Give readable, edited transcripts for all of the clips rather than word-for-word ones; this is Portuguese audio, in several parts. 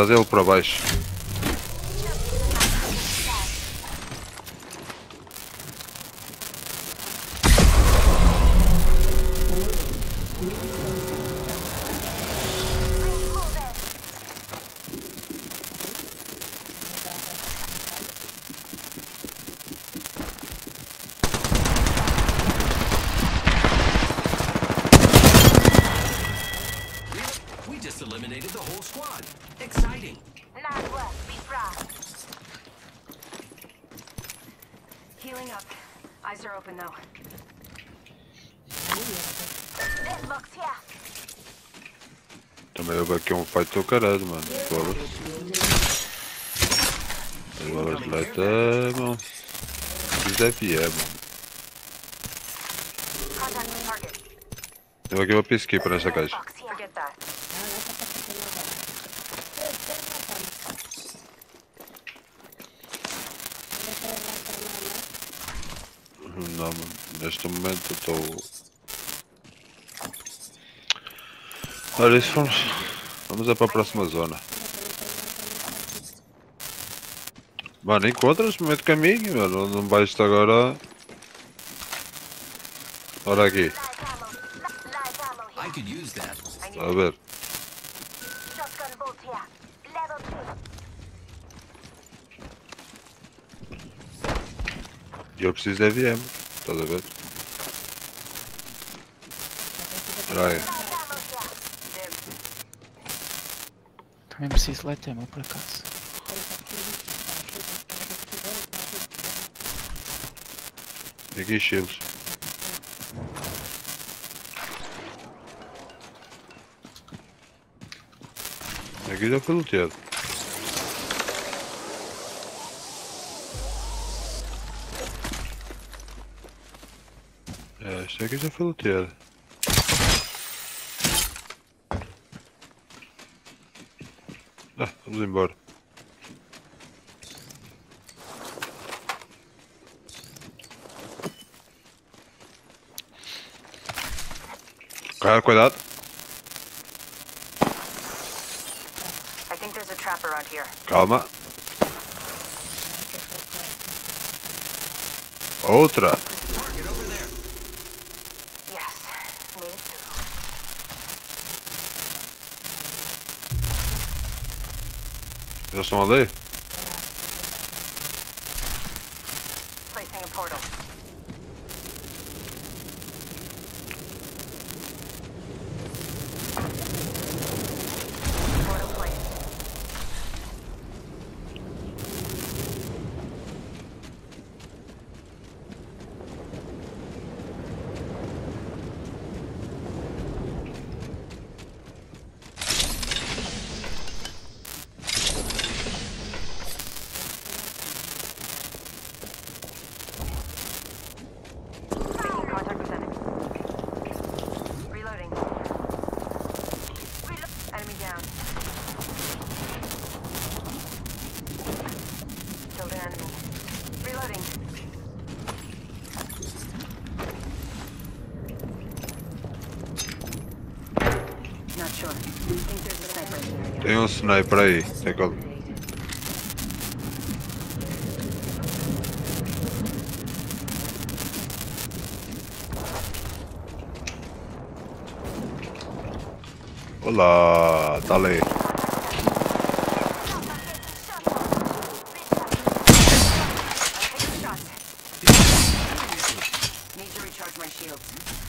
Trazê-lo para baixo. Eliminated the whole squad. Exciting. Nice work, be proud. Healing up. Eyes are open though. Deadlock's here. Também houve aqui um fight do caralho, mano. Foda-se. As balas de leite, mano. Isso é fiel, mano. Contact target. Tenho aqui uma peacekeeper nesta caixa. Forget that. Não, mano. Neste momento eu estou. Olha, isso vamos é para a próxima zona. Mano, encontras-me no meio do caminho, mano. Não vais agora. Olha aqui. I could use that. A ver. Shotgun bolt here. Level 2. E eu preciso de EVM. Estás a ver? Espera aí. Também preciso de light ammo, por acaso. E aqui shields. Aqui já foi luteado. Este aqui já foi luteado. Vamos embora. Cara, cuidado. I think there's a trap around here. Calma. Outra. Target over there. Yes. Made it through. Eles estão ali? Placing a portal. Portal placed. Making contact with enemy. Reloading. Enemy down. Killed an enemy. Reloading. Not sure. Think there's a sniper in the area. Tem um sniper aí. Tem que... Olá, tá ali. Need to recharge my shields.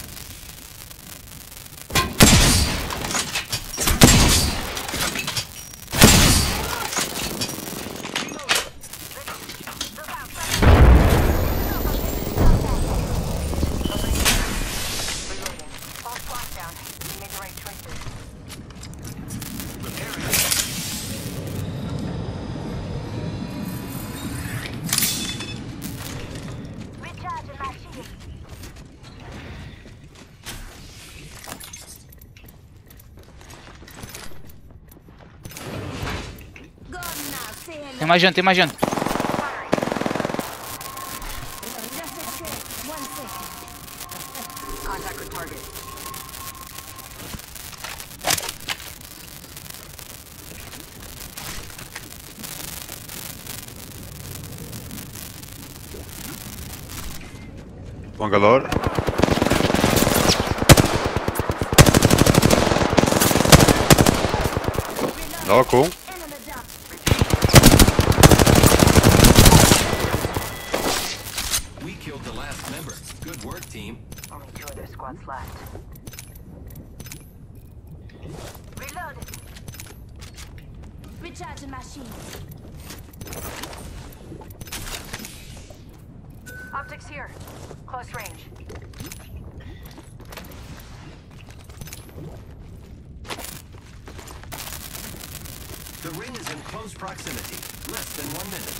Reloading. False lockdown. You made the right choices. Recharging my shield. Tem mais gente, tem mais gente. Contact with target. Bangalore. Ja, cool. We killed the last member. Good work, team. Only 2 other squads left. Reloaded. Recharging machine. Optics here. Close range. The ring is in close proximity. Less than 1 minute.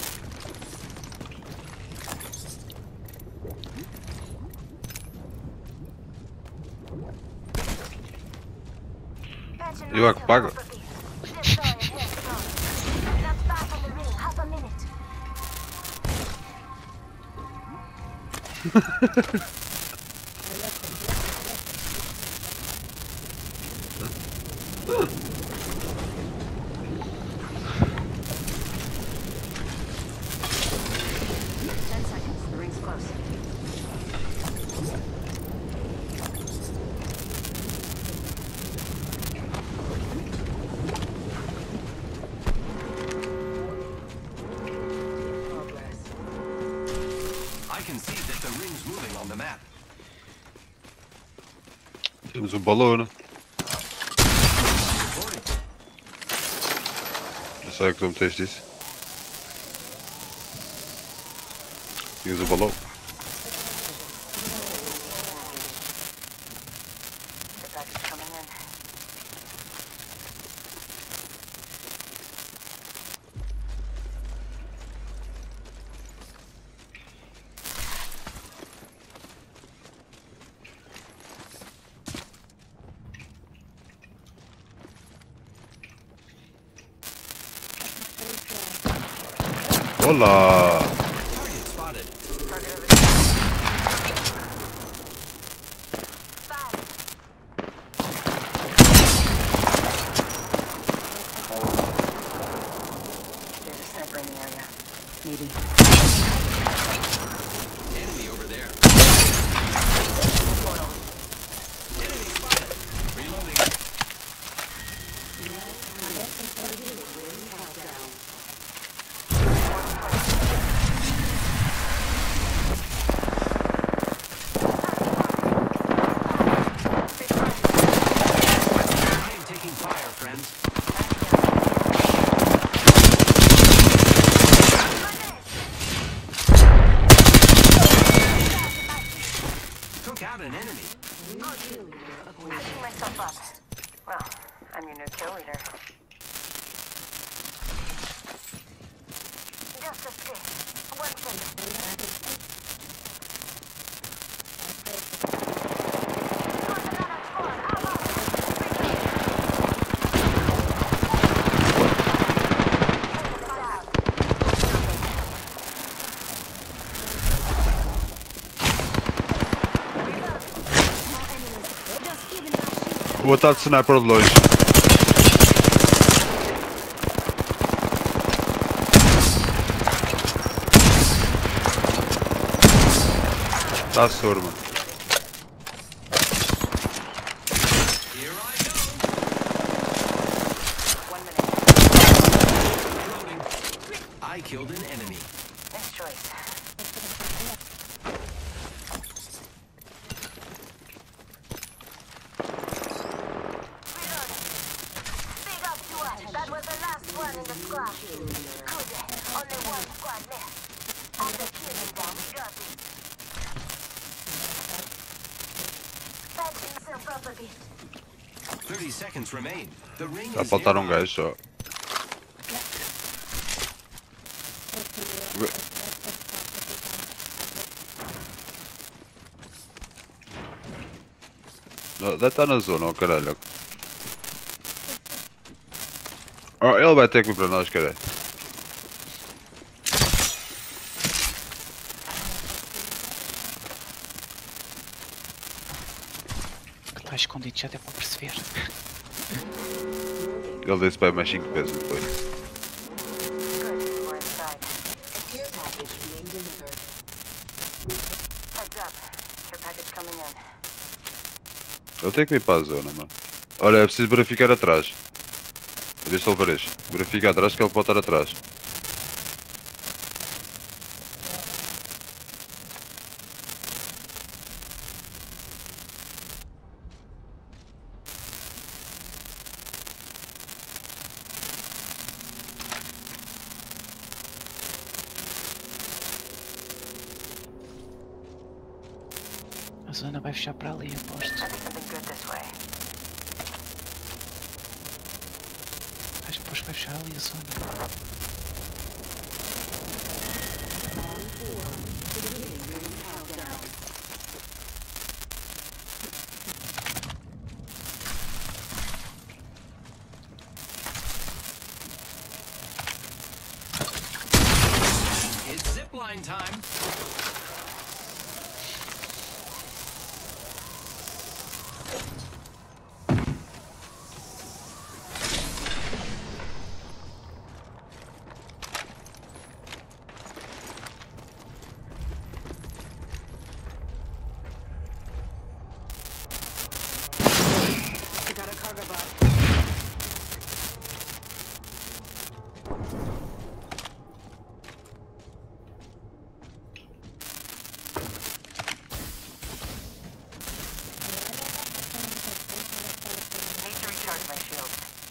You are bugger. Not back on the ring. Half a minute. The ring's close. Progress. I can see that the ring's moving on the map. Temos ballonen. Reporting. Dat zei ik om testies. Hier is een ballon. The package coming in. Hola! Target spotted. Target over there. There's a sniper in the area. Maybe. Enemy over there. Enemy spotted. Reloading. I am taking fire, friends. Took out an enemy. Patching myself up. Well, I'm your new kill leader. Just a stick. 1 second. Vou botar de sniper de longe. Tá surdo, mano. Here I go. 1 minute. Reloading. I killed an enemy. Nice choice. Big up to us. That was the last one in the squad. Good. Only 1 squad left. After killing them, we got it. Patch himself up a bit. 30 seconds remain. The ring Tá a is faltar nearby. gajo só. Não, deve estar na zona, oh caralho. Oh, ele vai ter que vir para nós, caralho. Que está escondido, já deu para perceber. Ele disse para mais 5 vezes depois. Good. We're inside. Care package being delivered. Heads up. Eu tenho que ir para a zona, mano. Olha, é preciso verificar atrás. Deixa ele ver isto. Verifica atrás que ele pode estar atrás. A zona vai fechar para ali, aposto. I think something good this way. Acho que depois vai fechar ali a zona. It's zipline time. We got a cargo bot. Need to recharge my shield.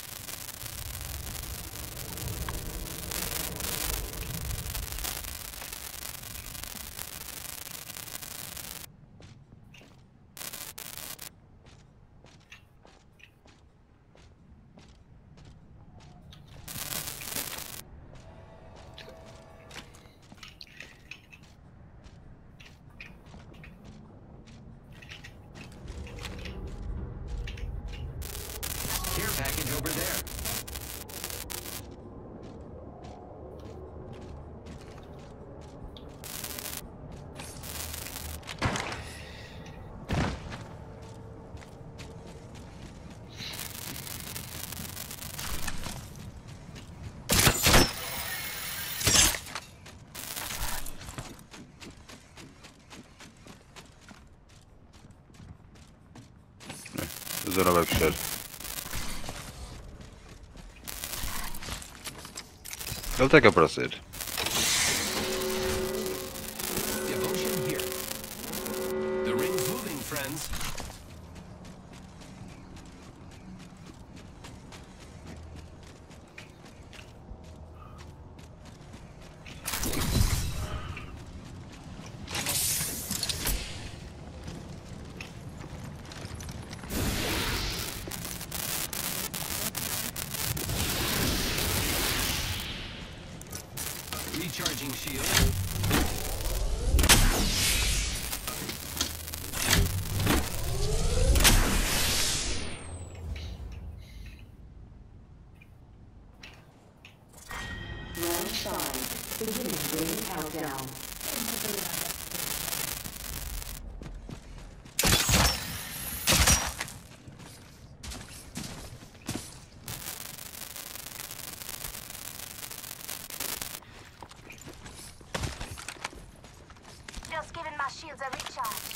Care package over there. A zona vai fechar. Ele tem que aparecer. Devotion here. The ring's moving, friends. Recharging shield. Round 5. Beginning ring countdown. Just giving my shields a recharge.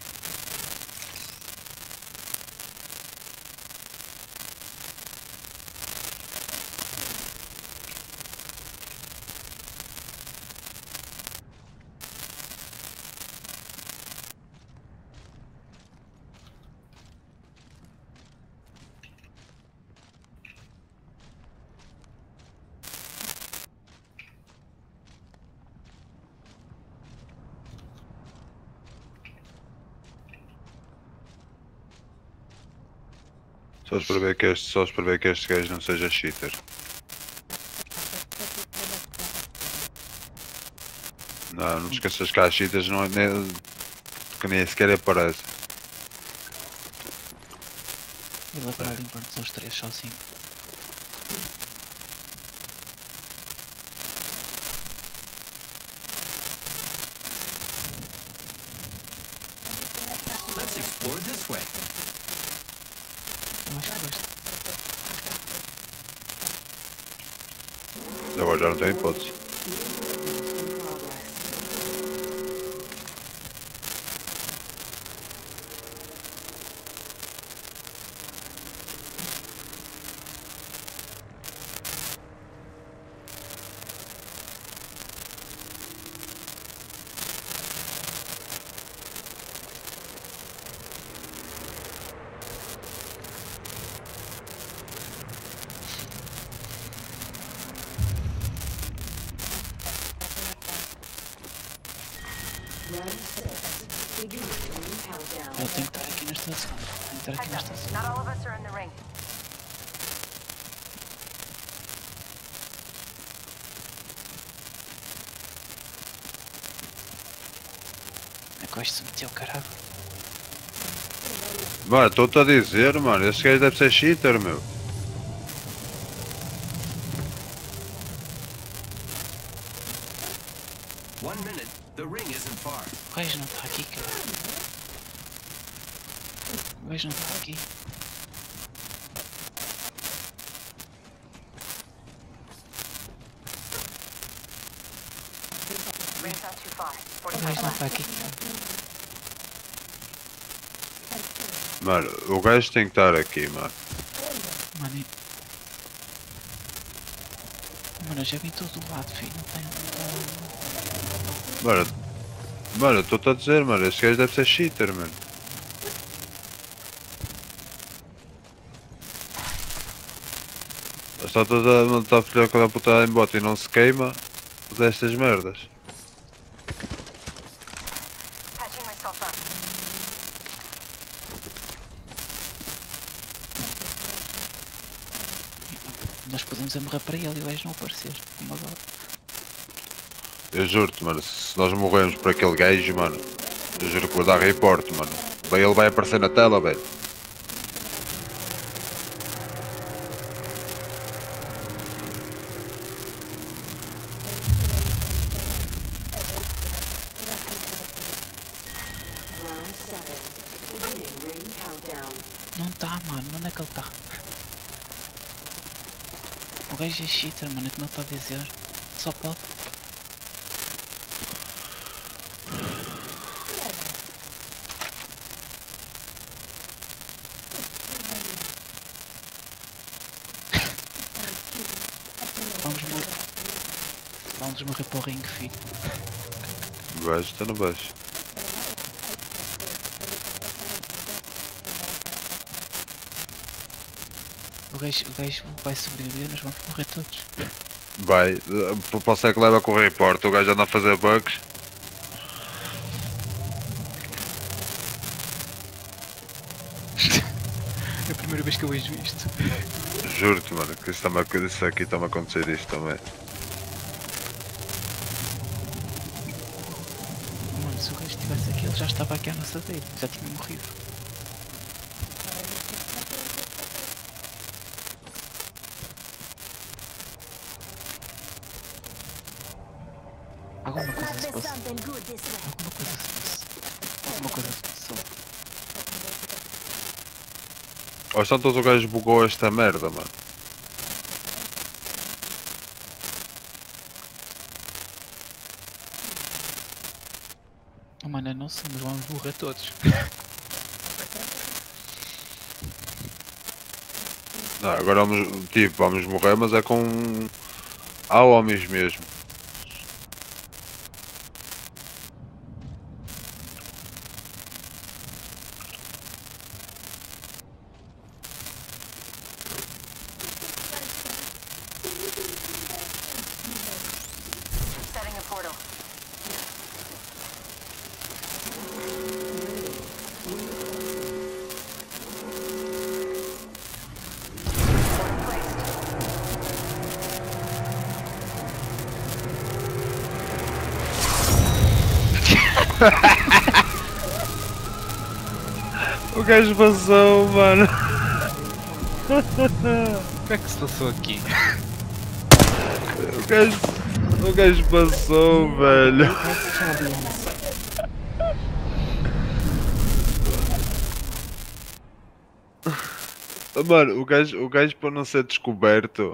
Só espero ver que este gajo não seja cheater. Não te esqueças que há cheaters não, que nem sequer aparece. Ele agora limpa-nos os três sozinho. Let's explore this way. Eu acho que gosto. Agora já não tem hipótese. Round 6. Beginning ring countdown. Eu tenho que estar aqui na estação. Tenho que estar aqui na Heads up. estação. Not all of us are in the ring. É que hoje se meteu, caralho. Mano, estou-te a dizer, mano, esse gajo deve ser cheater, meu. One minute. The ring isn't far. O gajo não está aqui, caralho. O gajo não está aqui. Ring's not too far. O 45 gajo não left. está aqui, caralho. Mano, o gajo tem que estar aqui, mano. Mano, mano, eu já vi todo o lado, filho. Não tem. Mano, eu estou-te a dizer, mano, esse gajo deve ser cheater, mano. Só está a filhar quando a puta em bota e não se queima destas merdas. Patching myself up. Nós podemos morrer para ele e o gajo não aparecer. Como agora. Eu juro-te, mano, se nós morrermos por aquele gajo, mano, eu juro que vou dar report, mano. Bem, ele vai aparecer na tela, velho. Round 7. Beginning ring countdown. Não está, mano. Onde é que ele está? O gajo é cheater, mano. É que não está a dizer. Só pode. Vamos morrer. Vamos morrer para o ringue, filho. O gajo está no baixo. O gajo vai sobreviver, nós vamos morrer todos. Vai, posso é que leva com o report, o gajo anda a fazer bugs. É a primeira vez que eu vejo isto. Juro-te, mano, que isso aqui está-me a acontecer isto também. Mano, se o gajo estivesse aqui, ele já estava aqui à nossa vez. Já tinha morrido. Alguma coisa se passou. Alguma coisa se passou. Alguma coisa se passou. Ou então todo o gajo bugou esta merda, mano. Oh, mano, eu não sei, mas vamos morrer todos. Não, agora vamos, tipo, vamos morrer, mas é com... Há homens mesmo. Setting a portal. O gajo passou, mano. O que é que se passou aqui? O gajo passou, velho. Mano, o gajo para não ser descoberto.